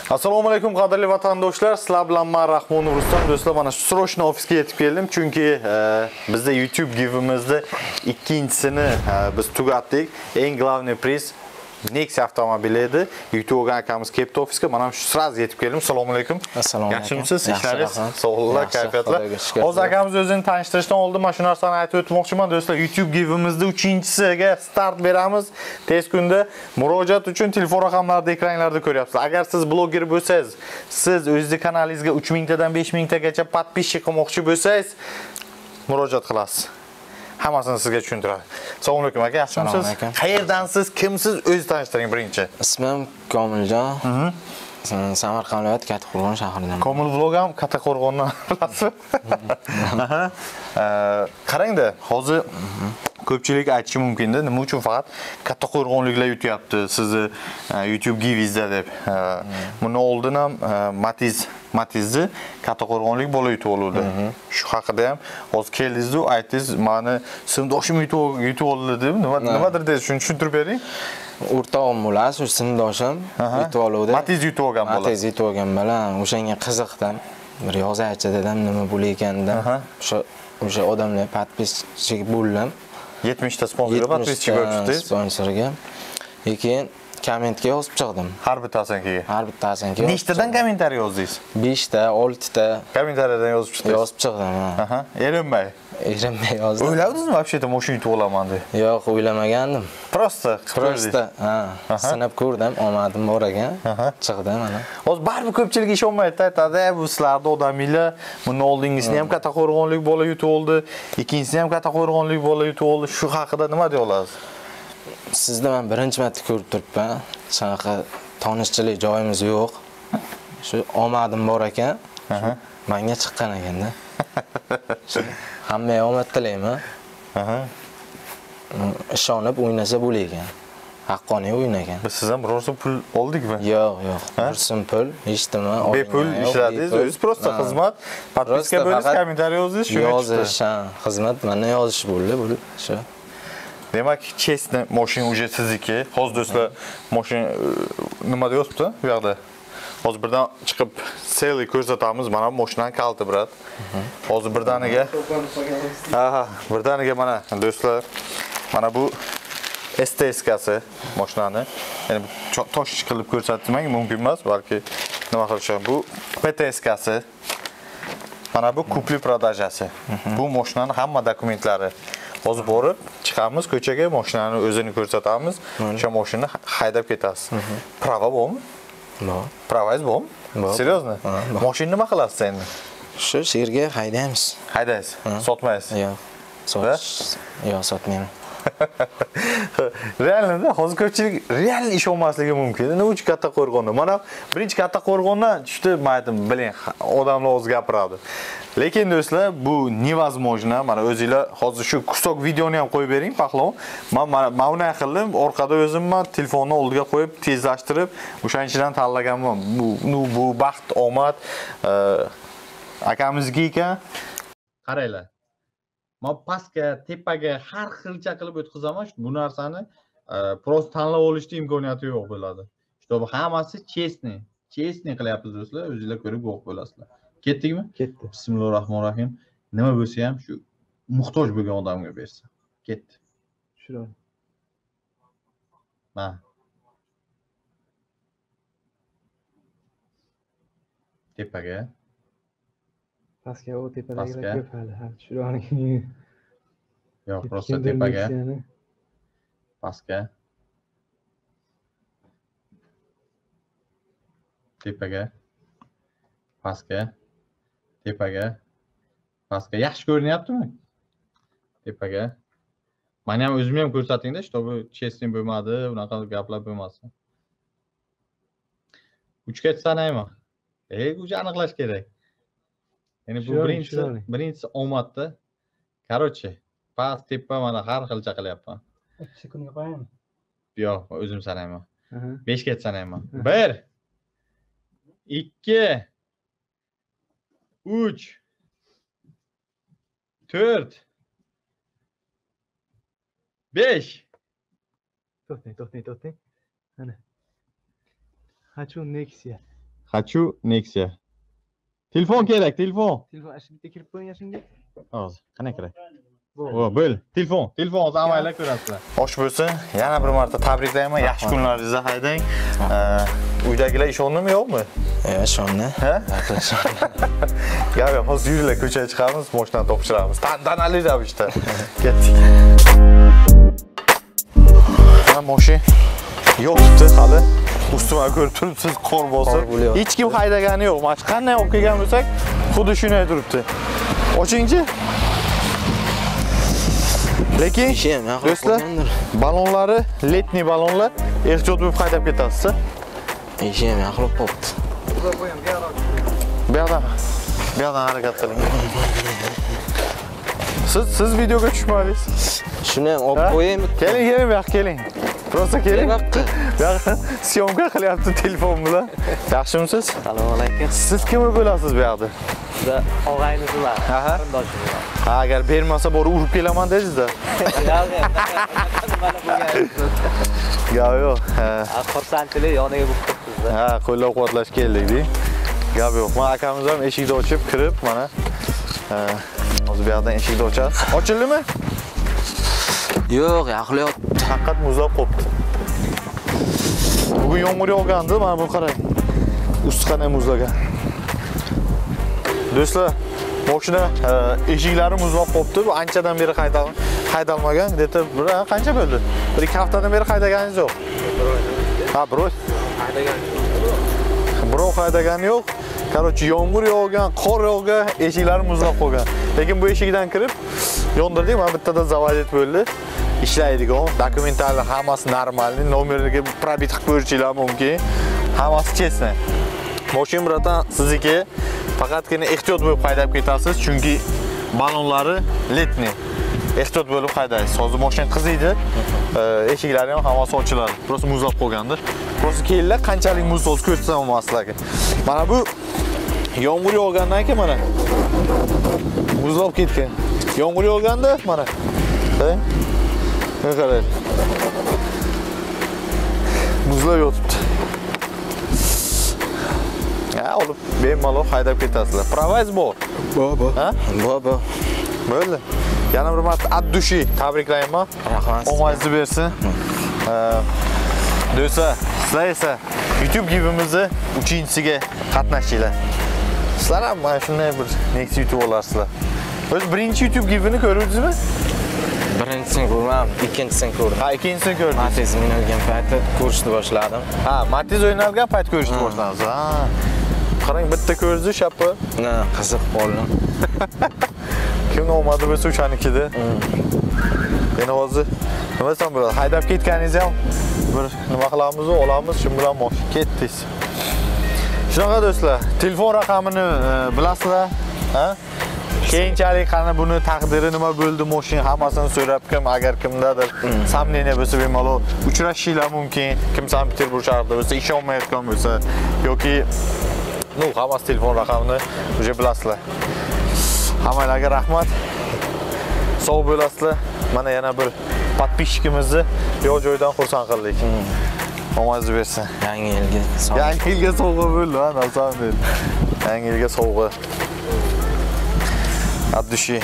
Assalomu alaykum qadrli vatandoshlar. Sizlar bilan men Rahmonov Rustam. Do'stlar, mana shu srochno ofisga yetib keldim. Chunki bizda YouTube givimizni ikkinchisini biz tugatdik. Eng главный priz Nexia avtomobili edi. YouTube akamiz kelibdi ofisga. Mana shu sraz yetib keldim. Assalomu alaykum. Assalomu alaykum. Yaxshimisiz? Ishlaringiz sog'liklar, kayfiyatlar. Hozir akamiz o'zini tanishtirishdan oldin mana shu narsani aytib o'tmoqchiman. Do'stlar, YouTube givimizda 3-chisiga start beramiz. Tez kunda murojaat uchun telefon raqamlarini ekranlarda ko'ryapsizlar. Agar siz bloger bo'lsangiz, siz o'zingizning kanalingizga 3000 tadan 5000 tagacha подписчик qilmoqchi bo'lsangiz, murojaat qilasiz. Hammasini sizga tushuntiradi. Assalomu alaykum aka, yaxshimisiz? Qayerdansiz, kimsiz? O'zingizni tanishtiring birinchi. Ismim Komiljon. Samarqand viloyati Kattaqo'rg'on shahridan. Komil vlog ham Kattaqo'rg'ondan bilasizmi? Qarangda, hozir ko'pchilik aytishi mumkin-da, nima uchun faqat Kattaqo'rg'onliklar yutyapti sizni YouTube givingizda deb. Buni oldin ham Matizni Kattaqo'rg'onlik bola yutib oldi. Shu haqida ham hozir keldingiz-ku, aytdingiz, meni sinfdoshim yutib oldi deb. Nimadir deysiz, shuni tushuntirib bering. O'rtog'im bo'lasiz, o'sha sinfdoshim yutib oldi. Matiz yutib olgan bola. Matiz yutib olgan bola, o'shanga qiziqdim. Bir yozaychi dedim, nima bo'layotganida. O'sha odamlar подписчик bo'ldim. 70 ta sponsorga подписчик bo'libsiz. Sponsorga. Keyin kommentga yozib chiqdim. Har bittasiga. Har bittasiga. Nechtadan kommentariy yozdingiz? 5 ta, 6 ta kommentariyadan yozib chiqdingiz. Yozib chiqdim. Erinmay. Erinmay yozdim. O'yladingizmi вообще-то mashina yutib olaman deb? Yo'q, o'ylamagandim. Prosta sinab ko'rdim, omadim bor ekan. Chiqdim mana. Hozir baribir ko'pchilik ishonmaydi, aytadi, bu sizlarning odaminglar, buni oldingisini ham Kattaqo'rg'onlik bola yutib oldi, ikkinchisini ham Kattaqo'rg'onlik bola yutib oldi. Shu haqida nima deya olasiz? Sizni men birinchi marta ko'rib turibman. Shunaqa tanishchilik joyimiz yo'q. Shu omadim bor ekan. Menga chiqqan ekanda. Hammaga omad tilayman. Ishonib o'ynasa bo'lagan. Haqqoniy o'yin ekan. Siz ham birorta pul oldingmi? Yo'q. Bir so'm pul eshitdim. Bepul ishladingiz, o'zingiz prosta xizmat, podpiska bo'lish, kommentariy yozish, shuni yozish, xizmat mana yozish bo'ldi, bu shu. Demak, chestni mashina уже sizniki. Hozir do'stlar, mashina nima deyapti bu yoqda? Hozir birdan chiqib seli ko'rsatamiz. Mana bu mashinaning kaliti, brat. Hozir birdaniga. Birdaniga mana do'stlar, mana bu STS-kasi mashinani. Ya'ni tosh qilib ko'rsatmang mumkin emas, balki nima qilishim. Bu PTS-kasi. Mana bu kupli prodajasi. Bu mashinaning hamma dokumentlari. Hozir borib chiqamiz ko'chaga, mashinani o'zini ko'rsatamiz. O'sha mashinani haydab ketasiz. Prava bormi? Bor. Pravangiz bormi? Seriozmi? Mashina nima qilasiz endi? Shu yerga haydaymiz. Haydaysiz? Sotmaysiz? Yo'q. Yo'q, sotmayman. Realda hozir ko'pchilik real ish olmasligi mumkin. Nima uchun Kattaqo'rg'onda? Mana birinchi Kattaqo'rg'ondan tushdi, aytdim, biling, odamlar o'z gapiradi. Lekin do'stlar, bu невозможно. Mana o'zingizlar hozir shu kusok videoni ham qo'yib bering, pahlavon. Men uni qildim, orqada o'zim telefonni oldiga qo'yib, tezlashtirib, o'shanchidan tanlaganman. Bu baxt, omad akamizga ekan. Qaranglar. Men pastga, tepaga har xilcha qilib o'tkazaman. Bu narsani prosta tanlab olishning imkoniyati yo'q bo'ladi. Чтобы hammasi chestni qilyapmiz do'stlar, o'zingizlar ko'rib guvoh bo'lasizlar. Ketdikmi? Ketdi. Bismillahirrohmanirrohim. Nima bo'lsa ham shu muhtoj bo'lgan odamga bersa. Ketdi. Shuro. Ha. Tepaga. Pastga, o tepadagilar ko'p hali. Shuroni. Yo'q, prosta tepaga. Pastga. Tepaga. Pastga. Tepaga. Pastga. Yaxshi ko'rinyaptimi? Tepaga. Meni ham o'zimni ham ko'rsating-da, чтобы chestni bo'lmadi, unaqa gaplar bo'lmasin. 3 ga sanayman. O'zi aniqlash kerak. Ya'ni bu birinchisi omadda. Короче, past tepa mana har xilcha qilyapman. Sekunga qo'yaymi? Yo'q, o'zim sanayman. 5 ga sanayman. 1 2 3 4 5 To'xtang. Mana. Hachu Nexia. Хочу Nexia. Telefon kerak, telefon. Telefon bitta kirib qo'ying yashingga. Hozir, qana kerak? Bo'l, telefon hozir amaylar ko'rasizlar. Xo'sh bo'lsin, yana bir marta tabriklayman. Yaxshi kunlaringizni haydang. Uydagilar ishondimi, yo'qmi? Ishonni. Ha? Gap, hozir yuringlar, ko'chaga chiqamiz, mashinani topshiramiz. Tantanali ravishda. Ketdik. Mana mashin yo'qdi hali. Ustimga ko'rib turibsiz, qor bosib. Hech kim haydagani yo'q. Mana qanday olib kelgan bo'lsak, xuddi shunday turibdi. Ochingchi. Lekin do'stlar, balonlari letni balonlar, ehtiyot bo'lib haydab ketasiz. Ishim yaxlib qopti. Bu yoqdan harakat qiling. Siz videoga tushmadingiz. Shuni ham olib qo'yaymi? Keling, bu yoqqa keling. Prosta keling. Bu yoqqa syomka qilyapti telefon bilan. Yaxshimisiz? Assalomu alaykum. Siz kimni bo'lasiz bu yoqda? Siz og'aynizlar, qarindoshingizlar. Agar bermasa borib urib kelaman dedingiz-da. Gap yo'q. Xursandchilik yoniga bo'lib turibsiz. Ha, qo'llab-quvvatlash keldik-da. Gap yo'q. Men akamiz ham eshikni ochib kirib, mana hozir bu yoqdan eshikni ochamiz. Ochildimi? Yo'q, yaxlayapti. Faqat muzlab qopti. Bugun yomg'ir yog'gandi, mana bu qarang. Usti qanday muzlagan. Do'stlar, mashina eshiklari muzlab qopti. Bu anchadan beri haydalmagan. Deta qancha bo'ldi? 1-2 haftadan beri haydaganingiz yo'q. Ha, birov haydagani yo'q. Короче, yomg'ir yog'gan, qor yog'gan, eshiklari muzlab qolgan. Lekin bu eshikdan kirib yondirdik, mana bittadan zavodat bo'ldi. Ishlaydigan, dokumentali hammasi normalniy, nomeriga probit qilib ko'rishinglar mumkin. Hammasi chestni. Mashina biratan sizniki, faqatgina ehtiyot bo'lib haydab ketasiz, chunki balonlari letni. Ehtiyot bo'lib haydaysiz. Hozir mashina qiziydi, eshiklari ham hammasi ochiladi. Prosta muzlab qolgandir. Prosta kelinglar, qanchalik muz hozir ko'rsataman sizlarga. Mana bu yomg'ir yog'gandan keyin mana muzlab ketgan. Yomg'ir yog'ganda mana. Mana qarang. Muzlab yotibdi. Ha, olib bemalol haydab ketasizlar. Pravaz bor. Bor. Ha? Bor. Bo'ldi. Yana bir marta ad-dushi tabriklayman. Rahmat. Omonatni bersin. Do'stlar, sizlar esa YouTube givimizni 3-chisiga qatnashinglar. Sizlar ham mana shunday bir next YouTube olarsizlar. O'z birinchi YouTube givini ko'rdingizmi? Birinchisini ko'rmadim, ikkinchisini ko'rdim. Ha, ikkinchisini ko'rdingiz. Matiz o'ynalgan paytda ko'rishni boshladim. Ha, Matiz o'ynalgan payt ko'rishni boshladingiz. Ha. Qarang, bitta ko'rdi, shappi. Qiziq bo'ldim. Kim omadi bo'lsa o'shanikida. Endi hozir nima desam bo'ladi? Haydab ketganingiz ham bir nima qilamiz, olamiz, shu bilan mashina ketdingiz. Shunaqa do'stlar, telefon raqamini bilasizlar, ha? Keyinchalik qani buni taqdiri nima bo'ldi, mashina hammasini so'rab kim, agar kimdadir samleniya bo'lsa bemalol uchrashishinglar mumkin. Kim Sankt-Peterburg shahrida bo'lsa, ish olmayotgan bo'lsa yoki hammasi telefon raqamini o'sha bilasizlar. Hammalarga rahmat. Sog' bo'lasizlar. Mana yana bir podpishchikimizni yo'q joydan xursand qildik. Omonat bersin. Yangi yilga sog'. Yangi yilga sovg'a bo'ldi, ha, nasamdel. Yangi yilga sovg'a. Ad-dushi.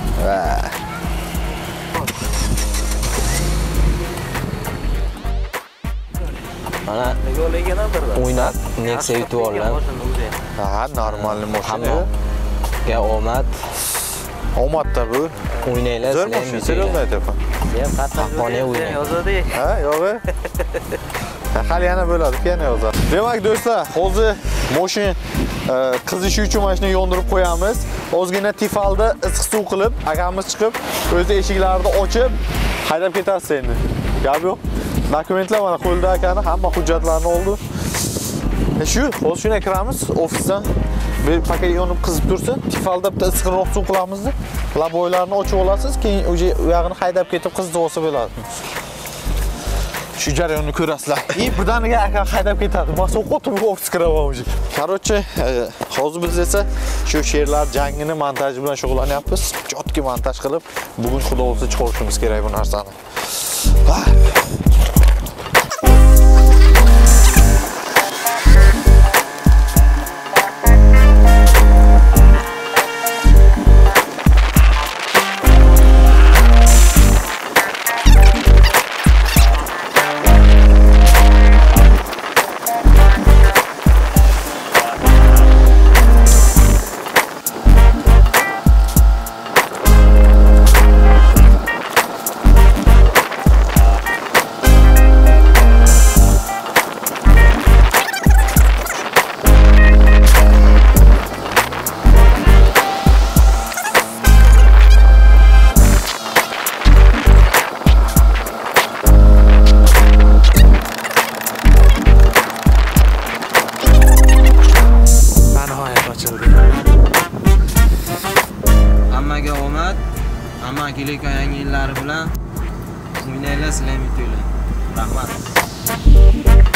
Mana o'ynab, Nexia yutib oldim. Ha, normal mashina. Ya omad. Omadda bu. O'ynaylar, sizlar ham seriozno aytyapman. Men qatnashib yozadi. Ha, yo'g'i. Hali yana bo'ladi, yana yozadi. Demak, do'stlar, hozir mashina qizishi uchun mana shuni yondirib qo'yamiz. Ozgina tifalda issiq suv qilib, akamiz chiqib, o'zi eshiklarini ochib, haydab ketasiz endi. Gap yo'q. Dokumentlar mana qo'lda akani, hamma hujjatlarni oldi. Shu, hozir shuna kiramiz ofisdan. Bir paket yonib qizib tursin, tifalda bitta issiqroq suv qilamiz-da. Laboylarni ochib olasiz, keyin o'sha u yog'ini haydab ketib qizib olsa bo'ladi. Shu jarayonni ko'rasizlar. Birdaniga aka haydab ketadi. Masoq o'tib ofis kiraman o'zi. Короче, hozir biz esa shu she'rlar jangini montaji bilan shug'ullanyapmiz. Jotki montaj qilib, bugun xudo o'zi chiqarishimiz kerak bu narsani. ochildi. Hammaga omad, hamma kelayotgan yangi yillari bilan o'ynanglar, sizlar ham yutinglar. Rahmat.